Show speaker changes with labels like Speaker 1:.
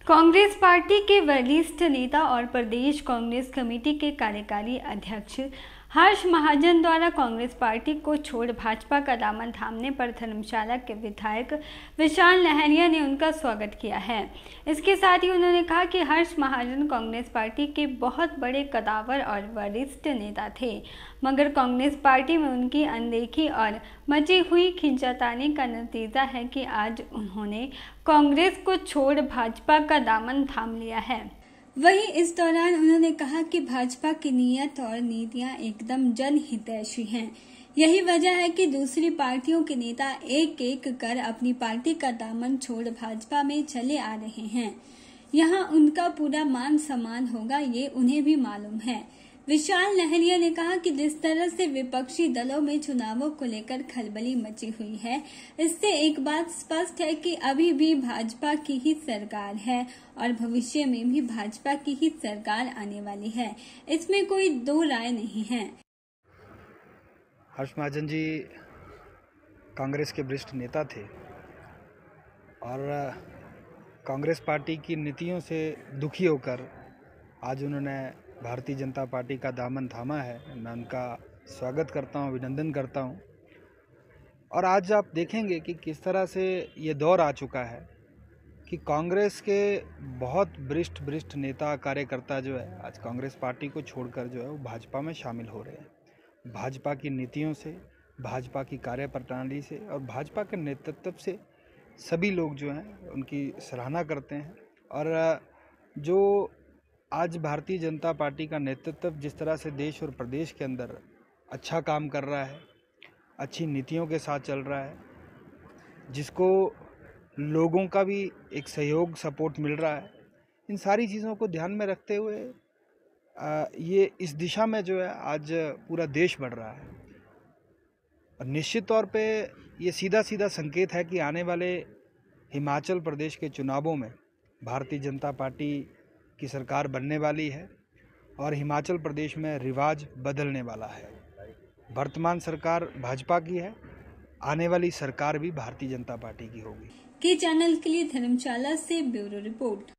Speaker 1: Congress party के वरिष्ठ नेता और प्रदेश कांग्रेस कमेटी के कार्यकारी अध्यक्ष हर्ष महाजन द्वारा कांग्रेस पार्टी को छोड़ भाजपा का दामन थामने पर धर्मशाला के विधायक विशाल नहरिया ने उनका स्वागत किया है। इसके साथ ही उन्होंने कहा कि हर्ष महाजन कांग्रेस पार्टी के बहुत बड़े कदावर और वरिष्ठ नेता थे, मगर कांग्रेस पार्टी में उनकी अनदेखी और मची हुई खींचातानी का नतीजा है कि आज उन्होंने कांग्रेस को छोड़ भाजपा का दामन थाम लिया है। वहीं इस दौरान उन्होंने कहा कि भाजपा की नीयत और नीतियां एकदम जनहितैषी हैं। यही वजह है कि दूसरी पार्टियों के नेता एक एक कर अपनी पार्टी का दामन छोड़ भाजपा में चले आ रहे हैं। यहां उनका पूरा मान सम्मान होगा, ये उन्हें भी मालूम है। विशाल नहरिया ने कहा कि जिस तरह से विपक्षी दलों में चुनावों को लेकर खलबली मची हुई है, इससे एक बात स्पष्ट है कि अभी भी भाजपा की ही सरकार है और भविष्य में भी भाजपा की ही सरकार आने वाली है। इसमें कोई दो राय नहीं है।
Speaker 2: हर्ष महाजन जी कांग्रेस के वरिष्ठ नेता थे और कांग्रेस पार्टी की नीतियों से दुखी होकर आज उन्होंने भारतीय जनता पार्टी का दामन थामा है। मैं उनका स्वागत करता हूं, अभिनंदन करता हूं। और आज आप देखेंगे कि किस तरह से ये दौर आ चुका है कि कांग्रेस के बहुत वरिष्ठ नेता कार्यकर्ता जो है आज कांग्रेस पार्टी को छोड़कर जो है वो भाजपा में शामिल हो रहे हैं। भाजपा की नीतियों से, भाजपा की कार्यप्रणाली से और भाजपा के नेतृत्व से सभी लोग जो हैं उनकी सराहना करते हैं। और जो आज भारतीय जनता पार्टी का नेतृत्व जिस तरह से देश और प्रदेश के अंदर अच्छा काम कर रहा है, अच्छी नीतियों के साथ चल रहा है, जिसको लोगों का भी एक सहयोग सपोर्ट मिल रहा है, इन सारी चीज़ों को ध्यान में रखते हुए ये इस दिशा में जो है आज पूरा देश बढ़ रहा है। और निश्चित तौर पे ये सीधा संकेत है कि आने वाले हिमाचल प्रदेश के चुनावों में भारतीय जनता पार्टी की सरकार बनने वाली है और हिमाचल प्रदेश में रिवाज बदलने वाला है। वर्तमान सरकार भाजपा की है, आने वाली सरकार भी भारतीय जनता पार्टी की होगी।
Speaker 1: के चैनल के लिए धर्मशाला से ब्यूरो रिपोर्ट।